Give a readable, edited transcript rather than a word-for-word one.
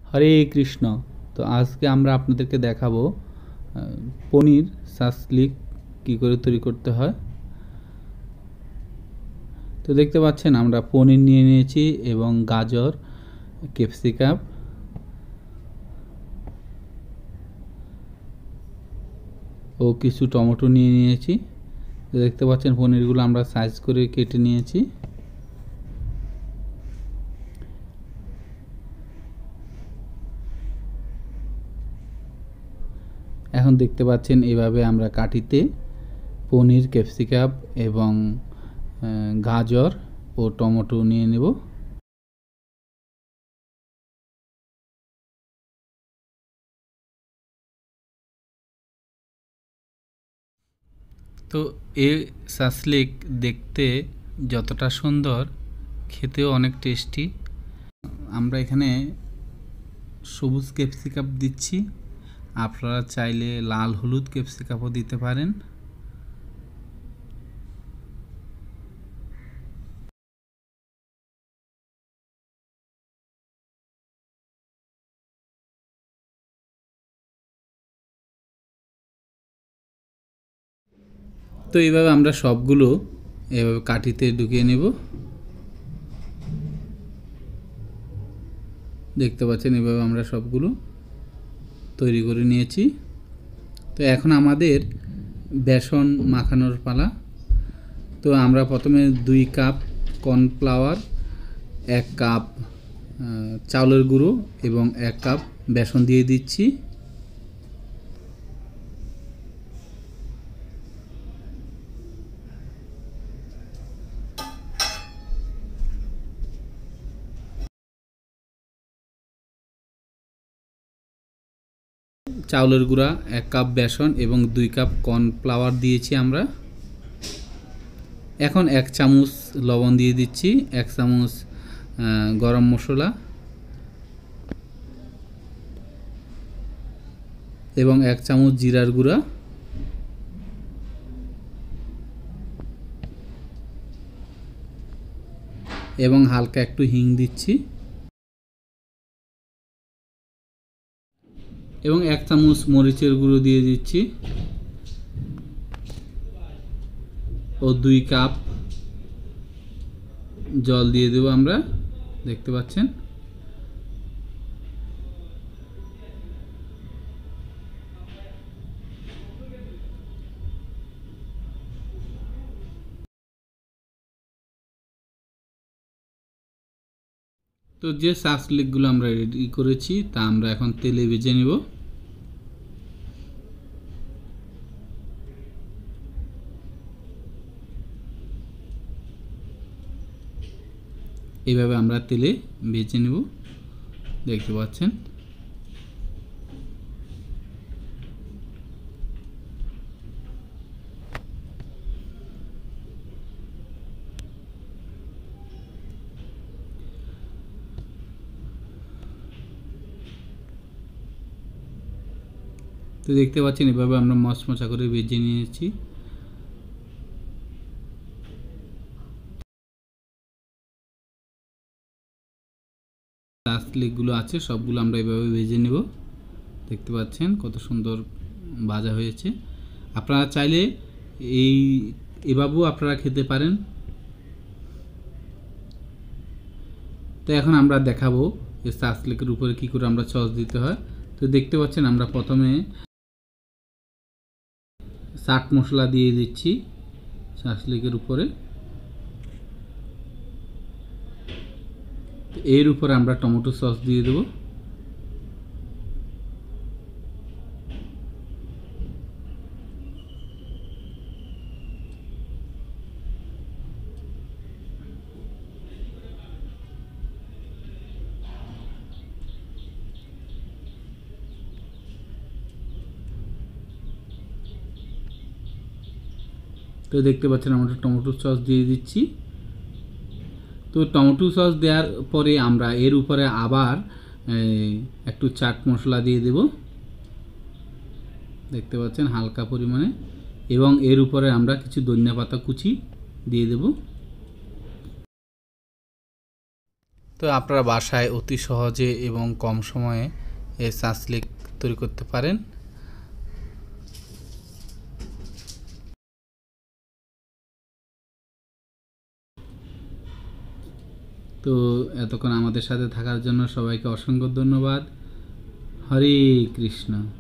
হরে কৃষ্ণ। তো আজকে আমরা আপনাদেরকে দেখাবো পনির সাসলিক কী করে তৈরি করতে হয়। তো দেখতে পাচ্ছেন আমরা পনির নিয়ে নিয়েছি এবং গাজর, ক্যাপসিকাম ও কিছু টমেটো নিয়ে নিয়েছি। তো দেখতে পাচ্ছেন পনিরগুলো আমরা সাইজ করে কেটে নিয়েছি। এখন দেখতে পাচ্ছেন এভাবে আমরা কাটিতে পনির, ক্যাপসিকাম এবং গাজর ও টমেটো নিয়ে নেব। তো এই সাসলিক দেখতে যতটা সুন্দর, খেতেও অনেক টেস্টি। আমরা এখানে সবুজ ক্যাপসিকাম দিচ্ছি, আপনারা চাইলে লাল হলুদ ক্যাপসিকামও দিতে পারেন। তো এইভাবে আমরা সবগুলো এভাবে কাঠিতে ঢুকিয়ে নেব। দেখতে পাচ্ছেন এভাবে আমরা সবগুলো তৈরি করে নিয়েছি। তো এখন আমাদের বেসন মাখানোর পালা। তো আমরা প্রথমে 2 কাপ কর্নফ্লাওয়ার, 1 কাপ চাউলের গুঁড়ো এবং 1 কাপ বেসন দিয়ে দিচ্ছি। চাউলের গুঁড়া, 1 কাপ বেসন এবং 2 কাপ কর্নফ্লাওয়ার দিয়েছি আমরা। এখন 1 চামচ লবণ দিয়ে দিচ্ছি, 1 চামচ গরম মশলা এবং 1 চামচ জিরার গুঁড়া এবং হালকা একটু হিং দিচ্ছি এবং 1 চামচ মরিচের গুঁড়ো দিয়ে দিচ্ছি ও 2 কাপ জল দিয়ে দেব আমরা। দেখতে পাচ্ছেন তো যে সাসলিকগুলো আমরা রেডি করেছি তা আমরা এখন তেলে ভেজে নেব। এইভাবে আমরা তেলে ভেজে নেব, দেখতে পাচ্ছেন। তো দেখতে পাচ্ছেন এভাবে আমরা মচমচা করে ভেজে নিয়েছি। সাসলিকগুলো আছে সবগুলো আমরা এভাবে ভেজে নেব। দেখতে পাচ্ছেন কত সুন্দর ভাজা হয়েছে। আপনারা চাইলে এভাবেও আপনারা খেতে পারেন। তো এখন আমরা দেখাবো যে সাসলিকের উপরে কি করে আমরা সস দিতে হয়। তো দেখতে পাচ্ছেন আমরা প্রথমে চাট মশলা দিয়ে দিচ্ছি সাসলিকের উপরে। এর উপরে আমরা টমেটো সস দিয়ে দেব। তো দেখতে পাচ্ছেন আমরা টমেটো সস দিয়ে দিচ্ছি। তো টমেটো সস দেওয়ার পরে আমরা এর উপরে আবার একটু চাট মশলা দিয়ে দেব, দেখতে পাচ্ছেন হালকা পরিমাণে, এবং এর উপরে আমরা কিছু ধনিয়া পাতা কুচি দিয়ে দেব। তো আপনারা বাসায় অতি সহজে এবং কম সময়ে এই ছাঁচলেক তৈরি করতে পারেন। তো এতক্ষণ আমাদের সাথে থাকার জন্য সবাইকে অসংখ্য ধন্যবাদ। হরে কৃষ্ণ।